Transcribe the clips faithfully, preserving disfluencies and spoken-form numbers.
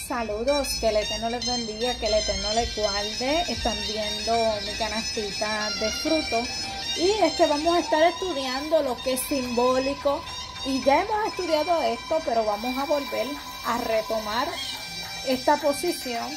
saludos, que el Eterno les bendiga, que el Eterno les guarde. Están viendo mi canastita de frutos y es que vamos a estar estudiando lo que es simbólico, y ya hemos estudiado esto, pero vamos a volver a retomar esta posición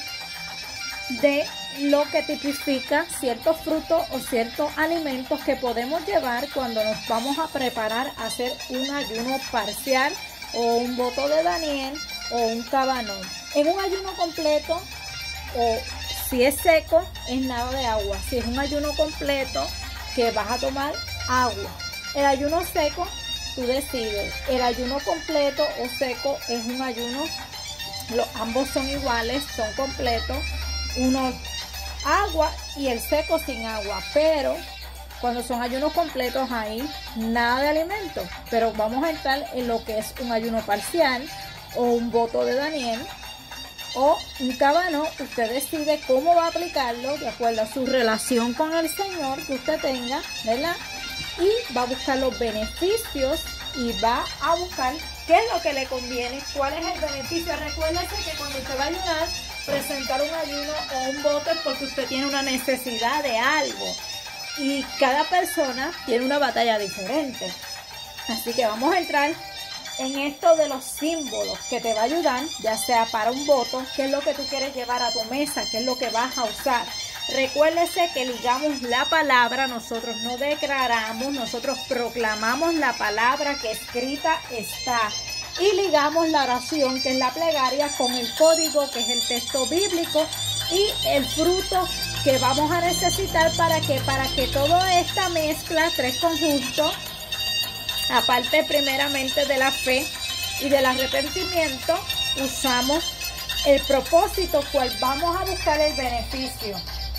de lo que tipifica ciertos frutos o ciertos alimentos que podemos llevar cuando nos vamos a preparar a hacer un ayuno parcial o un voto de Daniel o un cabanón. En un ayuno completo, o si es seco, es nada de agua. Si es un ayuno completo, que vas a tomar agua. El ayuno seco, tú decides. El ayuno completo o seco es un ayuno, los, ambos son iguales, son completos. Uno agua y el seco sin agua, pero cuando son ayunos completos hay nada de alimento. Pero vamos a entrar en lo que es un ayuno parcial o un voto de Daniel o un cabanón. Usted decide cómo va a aplicarlo de acuerdo a su relación con el Señor que usted tenga, ¿verdad? Y va a buscar los beneficios y va a buscar qué es lo que le conviene, cuál es el beneficio. Recuérdese que cuando usted va a ayunar, presentar un ayuno o un voto es porque usted tiene una necesidad de algo. Y cada persona tiene una batalla diferente. Así que vamos a entrar en esto de los símbolos que te va a ayudar, ya sea para un voto, qué es lo que tú quieres llevar a tu mesa, qué es lo que vas a usar. Recuérdese que ligamos la palabra, nosotros no declaramos, nosotros proclamamos la palabra que escrita está. Y ligamos la oración, que es la plegaria, con el código, que es el texto bíblico, y el fruto que vamos a necesitar para que, para que toda esta mezcla, tres conjuntos, aparte primeramente de la fe y del arrepentimiento, usamos el propósito, cual vamos a buscar el beneficio.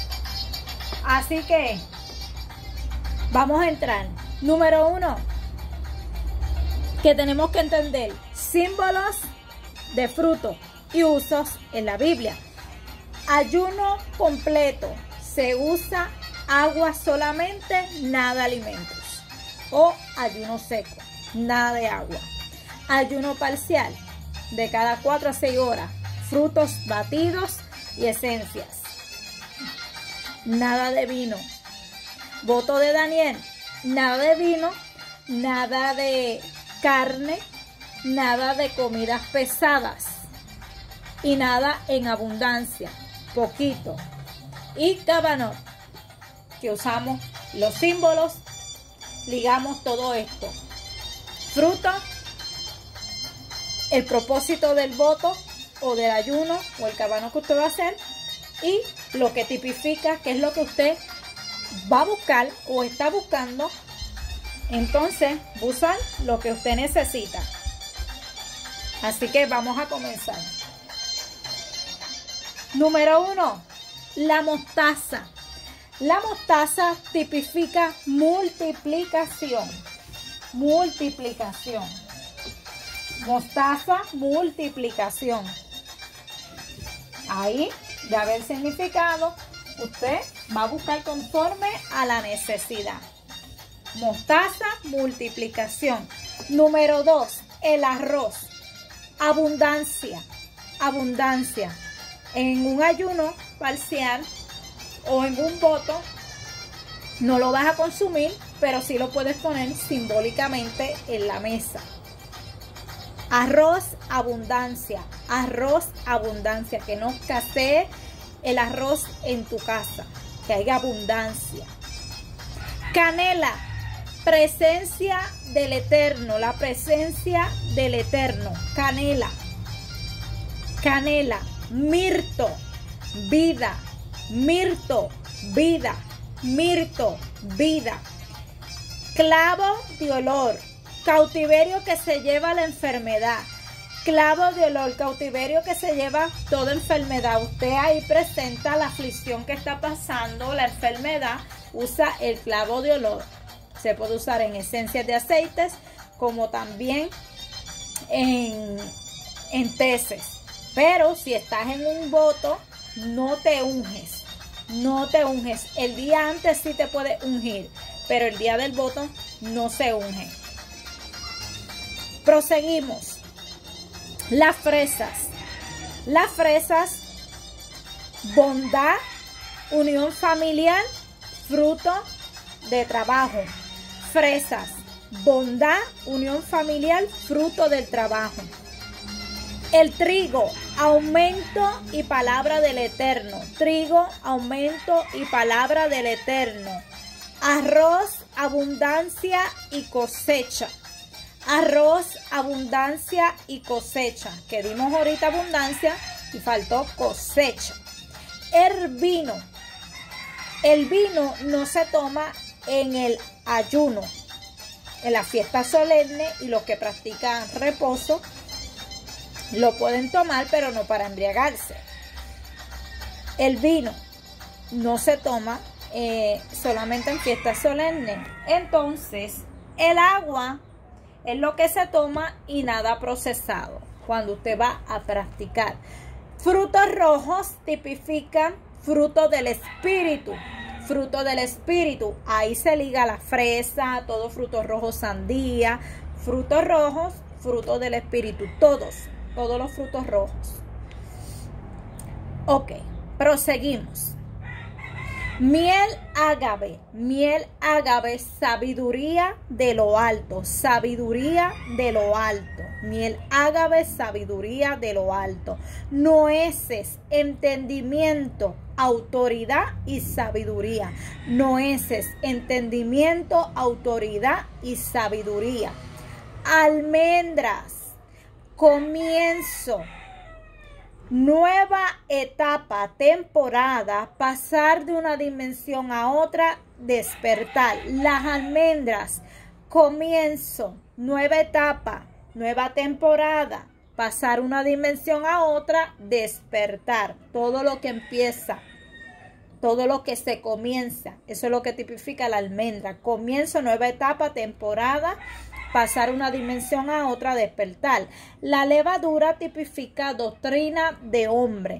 Así que vamos a entrar. Número uno, que tenemos que entender símbolos de fruto y usos en la Biblia. Ayuno completo, se usa agua solamente, nada de alimentos. O ayuno seco, nada de agua. Ayuno parcial, de cada cuatro a seis horas, frutos batidos y esencias. Nada de vino. Voto de Daniel, nada de vino, nada de carne, nada de comidas pesadas y nada en abundancia, poquito. Y cabanón, que usamos los símbolos, ligamos todo esto. Fruto, el propósito del voto o del ayuno o el cabanón que usted va a hacer, y lo que tipifica, que es lo que usted va a buscar o está buscando. Entonces, usar lo que usted necesita. Así que vamos a comenzar. Número uno, la mostaza. La mostaza tipifica multiplicación. Multiplicación. Mostaza, multiplicación. Ahí, ya ve el significado. Usted va a buscar conforme a la necesidad. Mostaza, multiplicación. Número dos, el arroz. Abundancia. Abundancia. En un ayuno parcial o en un voto no lo vas a consumir, pero sí lo puedes poner simbólicamente en la mesa. Arroz, abundancia. Arroz, abundancia. Que no escasee el arroz en tu casa. Que haya abundancia. Canela. Presencia del Eterno. La presencia del Eterno. Canela. Canela. Mirto. Vida. Mirto. Vida. Mirto. Vida. Clavo de olor. Cautiverio que se lleva la enfermedad. Clavo de olor, cautiverio que se lleva toda enfermedad. Usted ahí presenta la aflicción que está pasando, la enfermedad, usa el clavo de olor. Se puede usar en esencias de aceites, como también en, en teces. Pero si estás en un voto, no te unges. No te unges. El día antes sí te puedes ungir, pero el día del voto no se unge. Proseguimos. Las fresas. Las fresas, bondad, unión familiar, fruto de trabajo. Fresas, bondad, unión familiar, fruto del trabajo. El trigo, aumento y palabra del Eterno. Trigo, aumento y palabra del Eterno. Arroz, abundancia y cosecha. Arroz, abundancia y cosecha. Que dimos ahorita abundancia y faltó cosecha. El vino. El vino no se toma en el ayuno, en la fiesta solemne, y los que practican reposo lo pueden tomar, pero no para embriagarse. El vino no se toma eh, solamente en fiestas solemnes. Entonces, el agua es lo que se toma y nada procesado cuando usted va a practicar. Frutos rojos tipifican fruto del espíritu. Fruto del espíritu. Ahí se liga la fresa, todos frutos rojos, sandía, frutos rojos, fruto del espíritu, todos. Todos los frutos rojos. Ok, proseguimos. Miel ágave, miel ágave, sabiduría de lo alto, sabiduría de lo alto. Miel ágave, sabiduría de lo alto. Nueces, entendimiento, autoridad y sabiduría. Nueces, entendimiento, autoridad y sabiduría. Almendras, comienzo, nueva etapa, temporada, pasar de una dimensión a otra, despertar. Las almendras, comienzo, nueva etapa, nueva temporada, pasar una dimensión a otra, despertar. Todo lo que empieza, todo lo que se comienza, eso es lo que tipifica la almendra. Comienzo, nueva etapa, temporada, pasar una dimensión a otra, despertar. La levadura tipifica doctrina de hombre.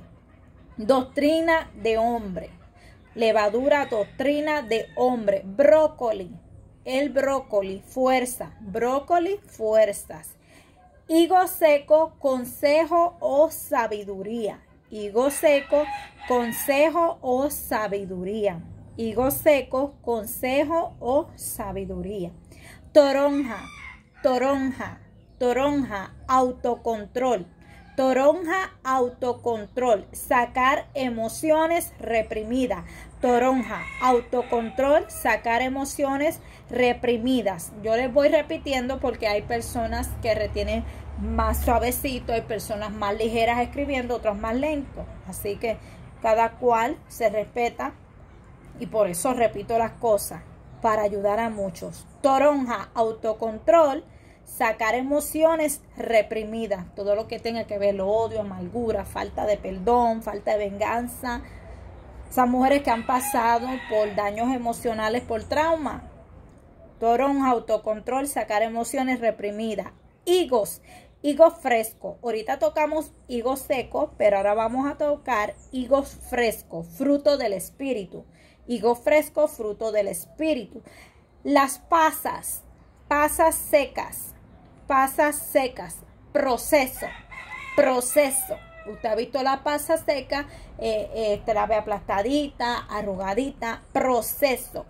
Doctrina de hombre. Levadura, doctrina de hombre. Brócoli. El brócoli, fuerza. Brócoli, fuerzas. Higo seco, consejo o sabiduría. Higo seco, consejo o sabiduría. Higo seco, consejo o sabiduría. Toronja, toronja, toronja, autocontrol. Toronja, autocontrol, sacar emociones reprimidas. Toronja, autocontrol, sacar emociones reprimidas. Yo les voy repitiendo porque hay personas que retienen más suavecito, hay personas más ligeras escribiendo, otros más lentos. Así que cada cual se respeta y por eso repito las cosas, para ayudar a muchos. Toronja, autocontrol, sacar emociones reprimidas, todo lo que tenga que ver el odio, amargura, falta de perdón, falta de venganza. Esas mujeres que han pasado por daños emocionales, por trauma. Toronja, autocontrol, sacar emociones reprimidas. Higos, higos frescos. Ahorita tocamos higos secos, pero ahora vamos a tocar higos frescos, fruto del espíritu. Higo fresco, fruto del espíritu. Las pasas, pasas secas, pasas secas, proceso, proceso. Usted ha visto la pasa seca, eh, eh, te la ve aplastadita, arrugadita, proceso,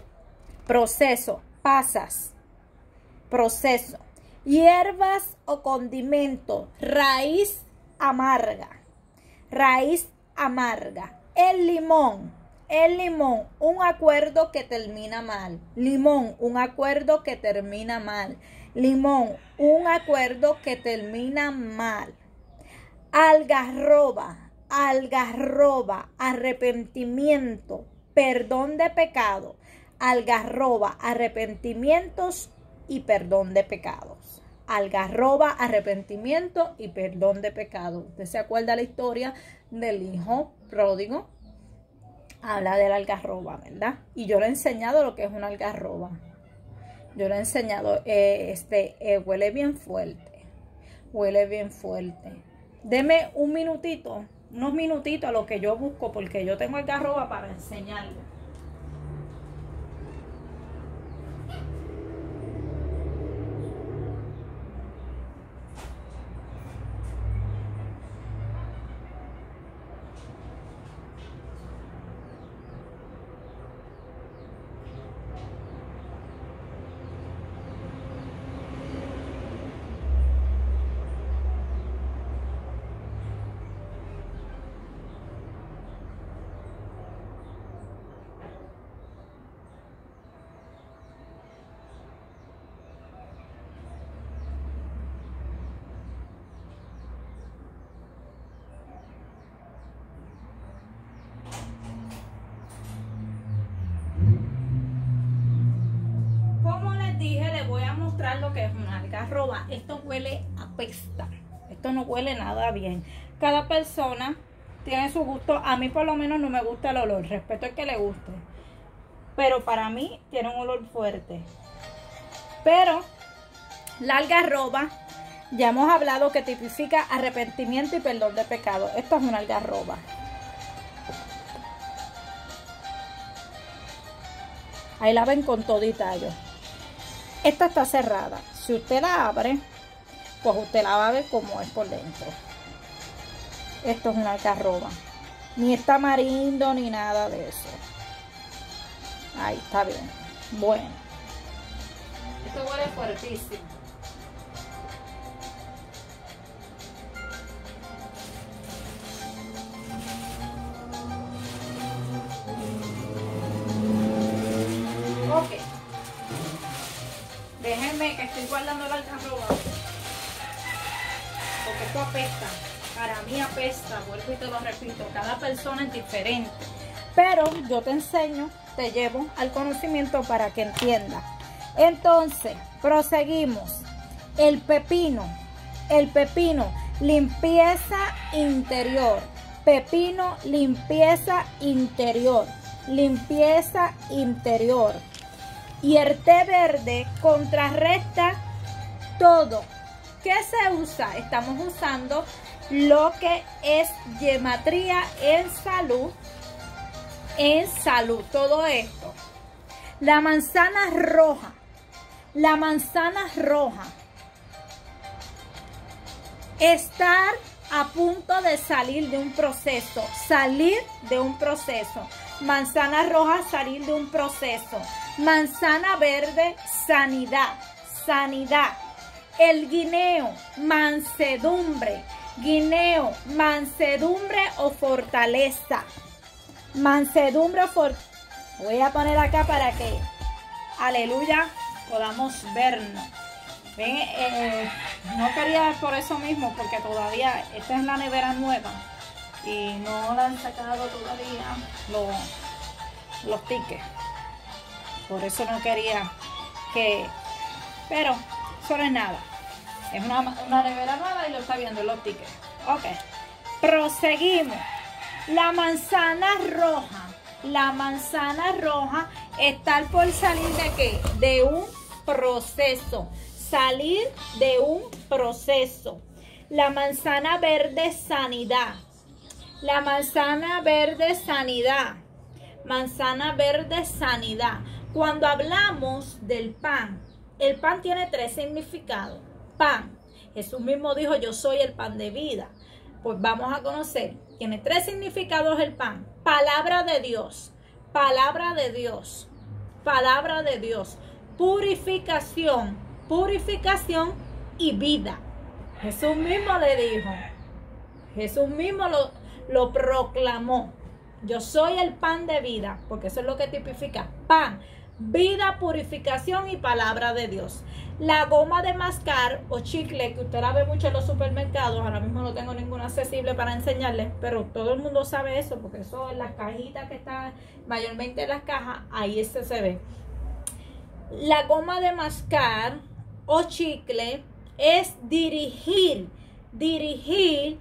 proceso, pasas, proceso. Hierbas o condimento, raíz amarga, raíz amarga. El limón. El limón, un acuerdo que termina mal. Limón, un acuerdo que termina mal. Limón, un acuerdo que termina mal. Algarroba, algarroba, arrepentimiento, perdón de pecado. Algarroba, arrepentimientos y perdón de pecados. Algarroba, arrepentimiento y perdón de pecado. ¿Usted se acuerda la historia del hijo pródigo? Habla de la algarroba, ¿verdad? Y yo le he enseñado lo que es una algarroba. Yo le he enseñado, eh, este, eh, huele bien fuerte. Huele bien fuerte. Deme un minutito, unos minutitos a lo que yo busco, porque yo tengo algarroba para enseñarle. que es una algarroba. Esto huele a pesta. Esto no huele nada bien. Cada persona tiene su gusto. A mí por lo menos no me gusta el olor. Respeto el que le guste. Pero para mí tiene un olor fuerte. Pero la algarroba, ya hemos hablado que tipifica arrepentimiento y perdón de pecado. Esto es una algarroba. Ahí la ven con todo y tallo. Esta está cerrada. Si usted la abre, pues usted la va a ver como es por dentro. Esto es una algarroba. Ni está tamarindo ni nada de eso. Ahí está bien. Bueno. Esto huele fuertísimo. Ok. Déjenme que estoy guardando la algarroba. Porque esto apesta. Para mí apesta. Vuelvo y te lo repito. Cada persona es diferente. Pero yo te enseño, te llevo al conocimiento para que entiendas. Entonces, proseguimos. El pepino. El pepino. Limpieza interior. Pepino, limpieza interior. Limpieza interior. Y el té verde contrarresta todo. ¿Qué se usa? Estamos usando lo que es gematría en salud. En salud, todo esto. La manzana roja. La manzana roja. Estar a punto de salir de un proceso. Salir de un proceso. Manzana roja, salir de un proceso. Manzana verde, sanidad. Sanidad. El guineo, mansedumbre. Guineo, mansedumbre o fortaleza. Mansedumbre o fortaleza. Voy a poner acá para que, aleluya, podamos vernos. Ven, eh, no quería por eso mismo, porque todavía esta es la nevera nueva y no la han sacado todavía los, los tickets. Por eso no quería que, pero eso no es nada. Es una, una nevera nueva y lo está viendo los tickets. Ok, proseguimos. La manzana roja. La manzana roja está por salir de qué? De un proceso. Salir de un proceso. La manzana verde, sanidad. La manzana verde, sanidad. Manzana verde, sanidad. Cuando hablamos del pan, el pan tiene tres significados. Pan. Jesús mismo dijo, yo soy el pan de vida. Pues vamos a conocer. Tiene tres significados el pan. Palabra de Dios. Palabra de Dios. Palabra de Dios. Purificación. Purificación y vida. Jesús mismo le dijo. Jesús mismo lo, lo proclamó. Yo soy el pan de vida. Porque eso es lo que tipifica. Pan. Vida, purificación y palabra de Dios. La goma de mascar o chicle, que usted la ve mucho en los supermercados, ahora mismo no tengo ninguna accesible para enseñarles, pero todo el mundo sabe eso, porque eso en las cajitas que están, mayormente en las cajas, ahí ese se ve. La goma de mascar o chicle es dirigir, dirigir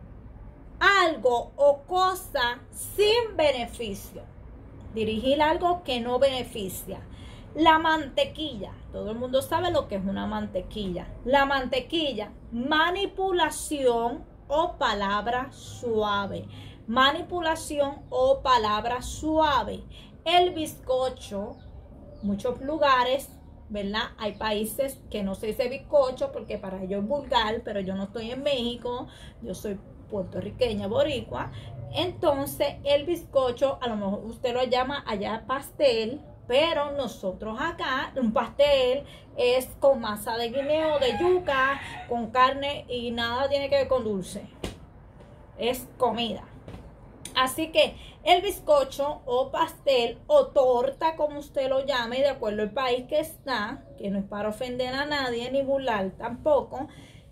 algo o cosa sin beneficio. Dirigir algo que no beneficia. La mantequilla. Todo el mundo sabe lo que es una mantequilla. La mantequilla. Manipulación o palabra suave. Manipulación o palabra suave. El bizcocho. Muchos lugares, ¿verdad? Hay países que no se dice bizcocho porque para ellos es vulgar, pero yo no estoy en México. Yo soy puertorriqueña, boricua. Entonces el bizcocho, a lo mejor usted lo llama allá pastel, pero nosotros acá, un pastel es con masa de guineo, de yuca, con carne y nada tiene que ver con dulce. Es comida. Así que el bizcocho o pastel o torta, como usted lo llame, de acuerdo al país que está, que no es para ofender a nadie ni burlar tampoco,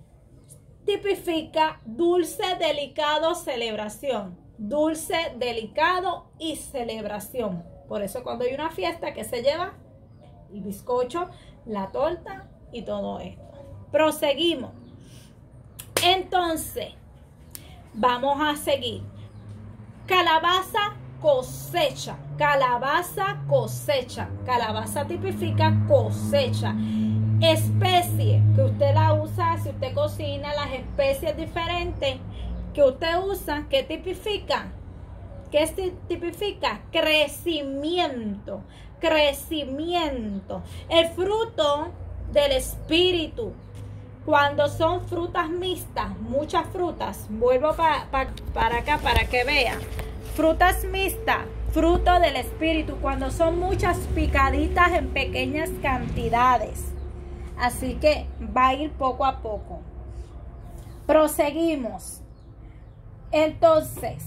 tipifica dulce, delicado, celebración. Dulce, delicado y celebración. Por eso cuando hay una fiesta, ¿qué se lleva? El bizcocho, la torta y todo esto. Proseguimos. Entonces, vamos a seguir. Calabaza cosecha. Calabaza cosecha. Calabaza tipifica cosecha. Especie que usted la usa, si usted cocina, las especies diferentes que usted usa, ¿qué tipifica? ¿Qué tipifica? Crecimiento. Crecimiento. El fruto del espíritu. Cuando son frutas mixtas, muchas frutas, vuelvo pa, pa, para acá para que vean. Frutas mixtas, fruto del espíritu, cuando son muchas picaditas en pequeñas cantidades. Así que va a ir poco a poco. Proseguimos. Entonces,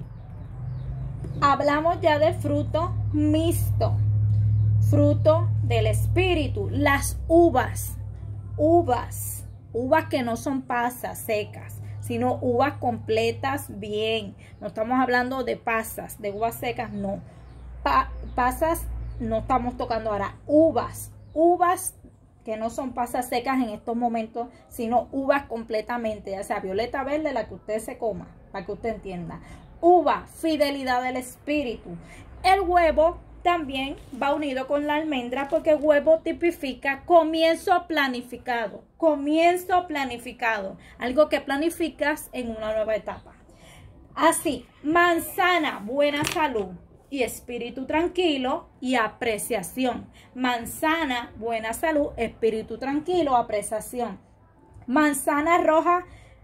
hablamos ya de fruto mixto, fruto del espíritu, las uvas. Uvas, uvas que no son pasas secas, sino uvas completas bien. No estamos hablando de pasas, de uvas secas, no. Pa pasas no estamos tocando ahora. Uvas, uvas que no son pasas secas en estos momentos, sino uvas completamente, ya sea violeta, verde, la que usted se coma, para que usted entienda. Uva, fidelidad del espíritu. El huevo también va unido con la almendra porque el huevo tipifica comienzo planificado. Comienzo planificado. Algo que planificas en una nueva etapa. Así, manzana, buena salud y espíritu tranquilo y apreciación. Manzana, buena salud, espíritu tranquilo, apreciación. Manzana roja,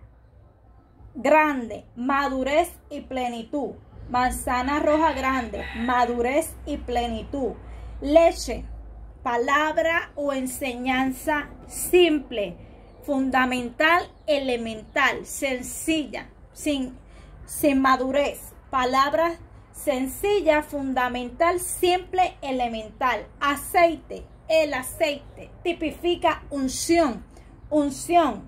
grande, madurez y plenitud. Manzana roja grande, madurez y plenitud. Leche, palabra o enseñanza simple, fundamental, elemental, sencilla, sin, sin madurez. Palabra sencilla, fundamental, simple, elemental. Aceite, el aceite tipifica unción, unción,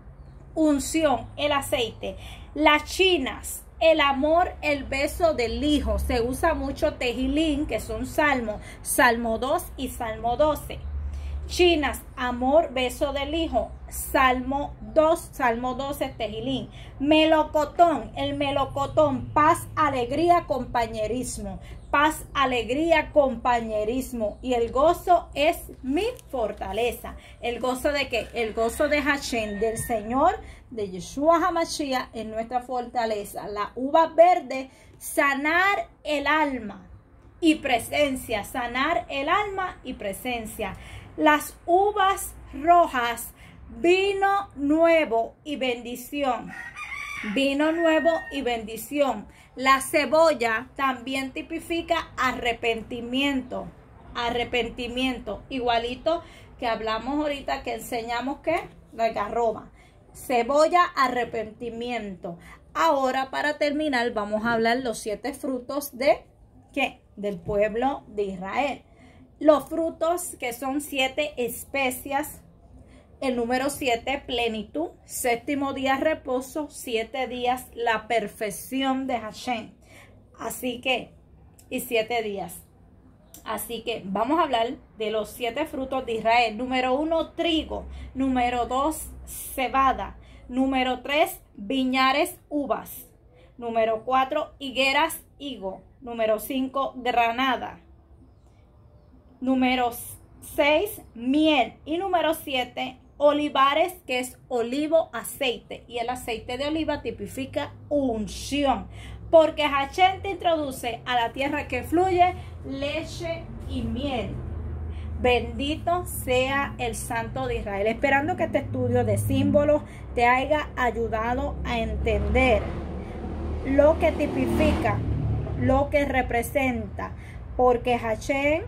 unción, el aceite. Las chinas, el amor, el beso del hijo. Se usa mucho Tejilín, que son salmos, Salmo dos y Salmo doce. Chinas, amor, beso del hijo. Salmo dos, Salmo doce, Tejilín. Melocotón, el melocotón, paz, alegría, compañerismo. Paz, alegría, compañerismo. Y el gozo es mi fortaleza. ¿El gozo de qué? El gozo de Hashem, del Señor, de Yeshua HaMashiach, en nuestra fortaleza. La uva verde, sanar el alma y presencia. Sanar el alma y presencia. Las uvas rojas, vino nuevo y bendición. Vino nuevo y bendición. La cebolla también tipifica arrepentimiento. Arrepentimiento. Igualito que hablamos ahorita, que enseñamos que la algarroba. Cebolla, arrepentimiento. Ahora, para terminar, vamos a hablar los siete frutos de ¿qué? Del pueblo de Israel. Los frutos, que son siete especias. El número siete, plenitud. Séptimo día, reposo. Siete días, la perfección de Hashem. Así que, y siete días. Así que vamos a hablar de los siete frutos de Israel. Número uno, trigo. Número dos, cebada. Número tres, viñares, uvas. Número cuatro, higueras, higo. Número cinco, granada. Número seis, miel. Y número siete, olivares, que es olivo, aceite. Y el aceite de oliva tipifica unción. Porque Hashem te introduce a la tierra que fluye leche y miel. Bendito sea el Santo de Israel. Esperando que este estudio de símbolos te haya ayudado a entender lo que tipifica, lo que representa. Porque Hashem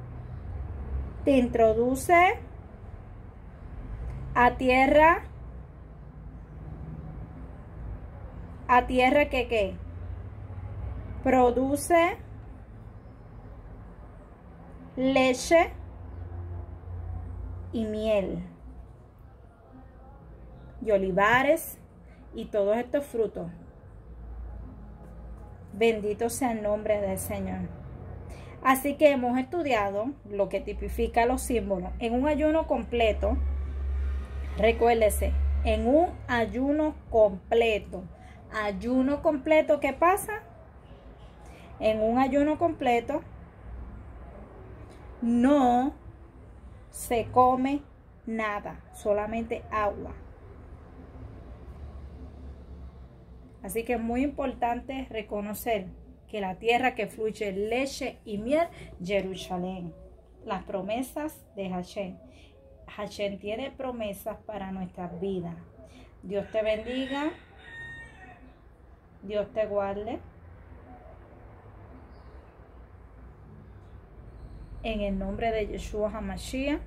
te introduce a tierra, a tierra que ¿qué? Produce leche y miel y olivares y todos estos frutos. Bendito sea el nombre del Señor. Así que hemos estudiado lo que tipifica los símbolos. En un ayuno completo, recuérdese, en un ayuno completo, ayuno completo, ¿qué pasa? En un ayuno completo no se come nada, solamente agua. Así que es muy importante reconocer que la tierra que fluye leche y miel, Jerusalén, las promesas de Hashem. Hashem tiene promesas para nuestras vidas. Dios te bendiga, Dios te guarde. En el nombre de Yeshua HaMashiach,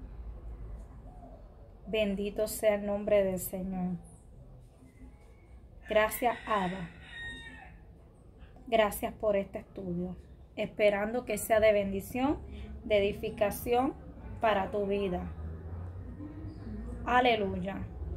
bendito sea el nombre del Señor. Gracias, Abba. Gracias por este estudio, esperando que sea de bendición, de edificación para tu vida. Aleluya.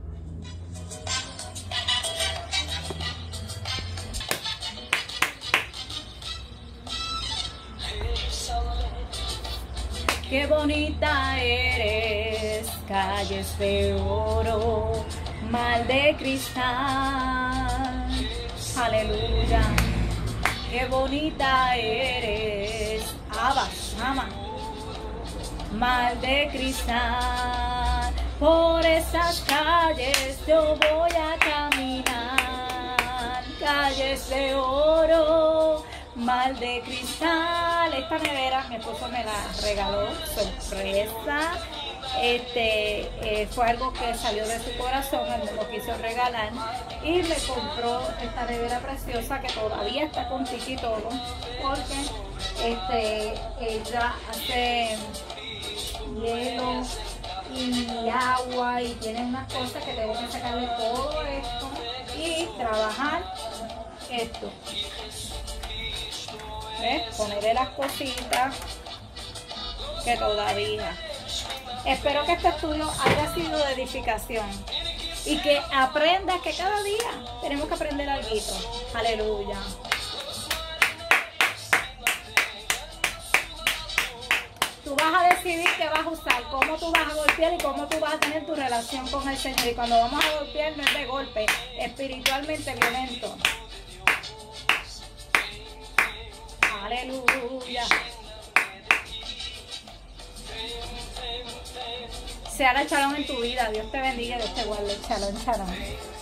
Qué bonita eres, calles de oro, mal de cristal. Aleluya. Qué bonita eres, Abba, Shama, mal de cristal. Por esas calles yo voy a caminar, calles de oro, mal de cristal. Esta nevera mi esposo me la regaló, sorpresa. Este eh, fue algo que salió de su corazón, él me lo quiso regalar y me compró esta nevera preciosa que todavía está con tiki y todo, porque este, ella hace hielo y agua y tiene unas cosas que tengo que sacarle todo esto y trabajar esto. ¿Ves? Ponerle las cositas que todavía. Espero que este estudio haya sido de edificación y que aprendas que cada día tenemos que aprender algo. Aleluya. Tú vas a decidir qué vas a usar, cómo tú vas a golpear y cómo tú vas a tener tu relación con el Señor. Y cuando vamos a golpear no es de golpe, espiritualmente violento. Aleluya. Sea la Shalom en tu vida. Dios te bendiga, Dios te guarde. Shalom, Shalom.